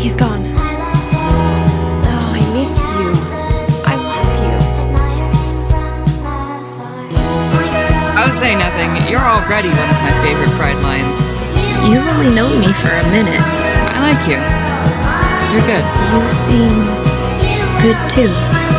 He's gone. Oh, I missed you. I love you. I was saying nothing. You're already one of my favorite Pride lines. You've only known me for a minute. I like you. You're good. You seem good too.